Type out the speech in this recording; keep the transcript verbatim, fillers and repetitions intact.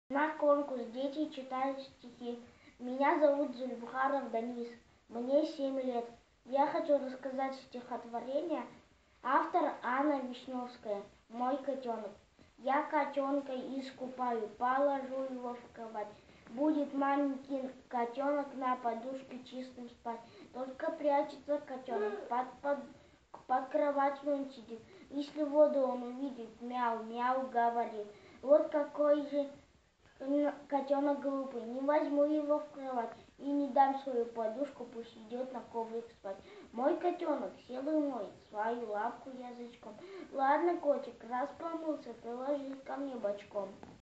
На конкурс дети читают стихи. Меня зовут Зульбхаров Данис, мне семь лет. Я хочу рассказать стихотворение. Автор Анна Вишневская. Мой котенок. Я котенка искупаю, положу его в кровать. Будет маленький котенок на подушке чистым спать. Только прячется котенок, под, под, под кроватью он сидит. Если воду он увидит, мяу-мяу говорит. Вот какой же котенок глупый, не возьму его в кровать и не дам свою подушку, пусть идет на коврик спать. Мой котенок сел и моет свою лапку язычком. Ладно, котик, раз помылся, ты ложись ко мне бочком.